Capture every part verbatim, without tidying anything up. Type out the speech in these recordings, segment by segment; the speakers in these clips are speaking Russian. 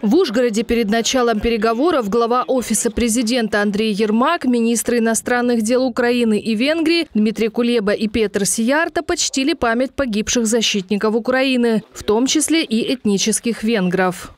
В Ужгороде перед началом переговоров глава Офиса президента Андрей Ермак, министры иностранных дел Украины и Венгрии Дмитрий Кулеба и Петр Сиярто почтили память погибших защитников Украины, в том числе и этнических венгров.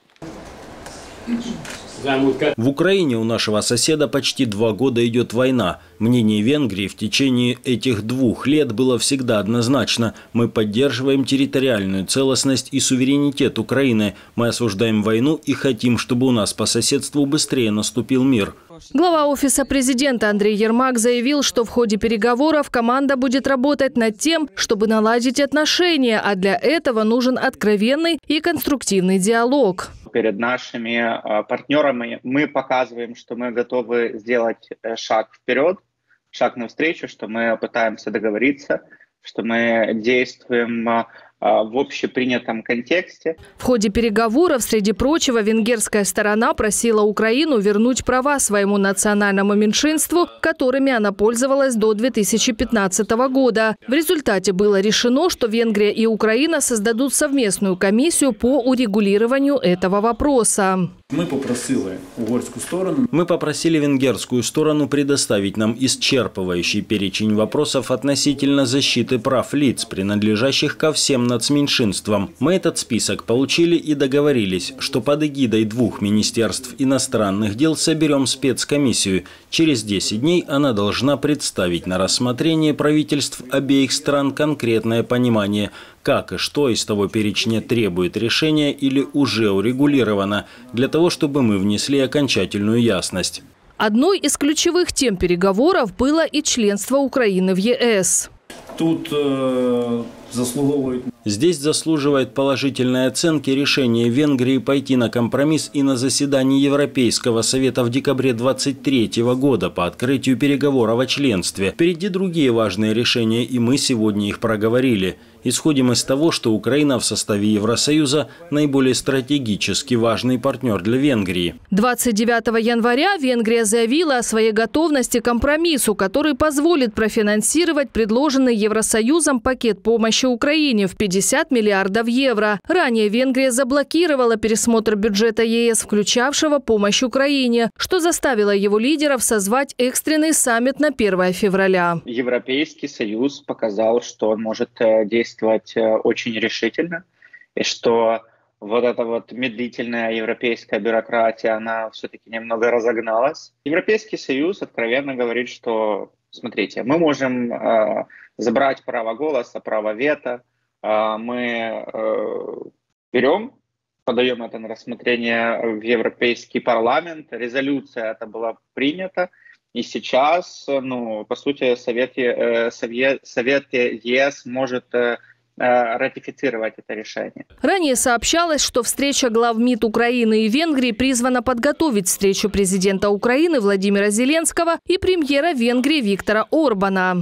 В Украине у нашего соседа почти два года идет война. Мнение Венгрии в течение этих двух лет было всегда однозначно. Мы поддерживаем территориальную целостность и суверенитет Украины. Мы осуждаем войну и хотим, чтобы у нас по соседству быстрее наступил мир. Глава Офиса президента Андрей Ермак заявил, что в ходе переговоров команда будет работать над тем, чтобы наладить отношения, а для этого нужен откровенный и конструктивный диалог. Перед нашими партнерами мы показываем, что мы готовы сделать шаг вперед, шаг навстречу, что мы пытаемся договориться, что мы действуем в общепринятом контексте. В ходе переговоров, среди прочего, венгерская сторона просила Украину вернуть права своему национальному меньшинству, которыми она пользовалась до две тысячи пятнадцатого года. В результате было решено, что Венгрия и Украина создадут совместную комиссию по урегулированию этого вопроса. Мы попросили угорскую сторону. Мы попросили венгерскую сторону предоставить нам исчерпывающий перечень вопросов относительно защиты прав лиц, принадлежащих ко всем нацменьшинствам. Мы этот список получили и договорились, что под эгидой двух министерств иностранных дел соберем спецкомиссию. Через десять дней она должна представить на рассмотрение правительств обеих стран конкретное понимание, как и что из того перечня требует решения или уже урегулировано, для того, чтобы мы внесли окончательную ясность. Одной из ключевых тем переговоров было и членство Украины в ЕС. Тут э, заслуговывает... Здесь заслуживает положительной оценки решение Венгрии пойти на компромисс и на заседании Европейского совета в декабре двадцать третьего года по открытию переговоров о членстве. Впереди другие важные решения, и мы сегодня их проговорили. Исходим из того, что Украина в составе Евросоюза наиболее стратегически важный партнер для Венгрии. двадцать девятого января Венгрия заявила о своей готовности к компромиссу, который позволит профинансировать предложенный Евросоюзом пакет помощи Украине в пятьдесят миллиардов евро. Ранее Венгрия заблокировала пересмотр бюджета ЕС, включавшего помощь Украине, что заставило его лидеров созвать экстренный саммит на первое февраля. Европейский Союз показал, что он может действовать очень решительно, и что вот эта вот медлительная европейская бюрократия, она все-таки немного разогналась. Европейский Союз откровенно говорит, что, смотрите, мы можем э, забрать право голоса, право вето, э, мы э, берем, подаем это на рассмотрение в Европейский парламент, резолюция эта была принята, и сейчас, ну, по сути, Совет, э, Совет, Совет ЕС может э, ратифицировать это решение. Ранее сообщалось, что встреча глав МИД Украины и Венгрии призвана подготовить встречу президента Украины Владимира Зеленского и премьера Венгрии Виктора Орбана.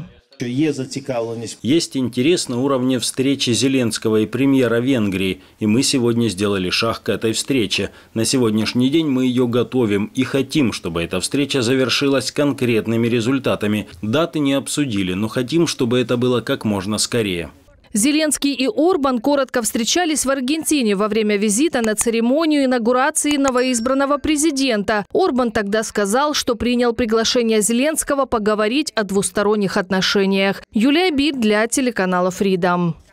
Есть интерес на уровне встречи Зеленского и премьера Венгрии, и мы сегодня сделали шаг к этой встрече. На сегодняшний день мы ее готовим и хотим, чтобы эта встреча завершилась конкретными результатами. Даты не обсудили, но хотим, чтобы это было как можно скорее. Зеленский и Орбан коротко встречались в Аргентине во время визита на церемонию инаугурации новоизбранного президента. Орбан тогда сказал, что принял приглашение Зеленского поговорить о двусторонних отношениях. Юлия Бит для телеканала Freedom.